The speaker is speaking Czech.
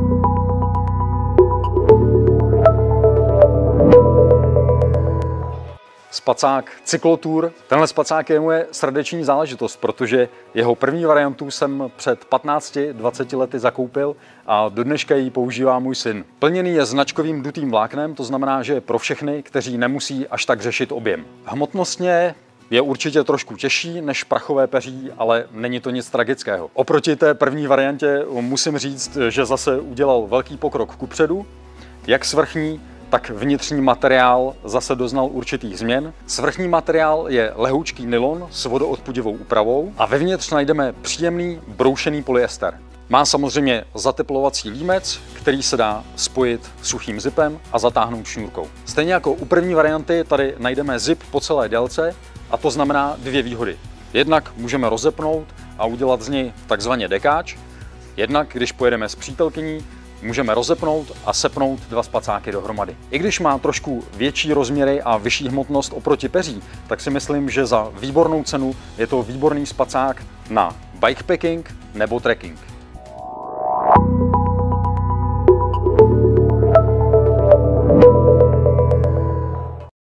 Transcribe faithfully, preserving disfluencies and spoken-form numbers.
Spacák Cyklotour. Tenhle spacák je moje srdeční záležitost, protože jeho první variantu jsem před patnácti dvaceti lety zakoupil a do dneška ji používá můj syn. Plněný je značkovým dutým vláknem, to znamená, že je pro všechny, kteří nemusí až tak řešit objem. Hmotnostně je určitě trošku těžší než prachové peří, ale není to nic tragického. Oproti té první variantě musím říct, že zase udělal velký pokrok kupředu, jak svrchní, tak vnitřní materiál zase doznal určitých změn. Svrchní materiál je lehoučký nylon s vodoodpudivou úpravou a vevnitř najdeme příjemný broušený polyester. Má samozřejmě zateplovací límec, který se dá spojit suchým zipem a zatáhnout šňůrkou. Stejně jako u první varianty tady najdeme zip po celé délce a to znamená dvě výhody. Jednak můžeme rozepnout a udělat z něj takzvaně dekáč, jednak když pojedeme s přítelkyní, můžeme rozepnout a sepnout dva spacáky dohromady. I když má trošku větší rozměry a vyšší hmotnost oproti peří, tak si myslím, že za výbornou cenu je to výborný spacák na bikepacking nebo trekking.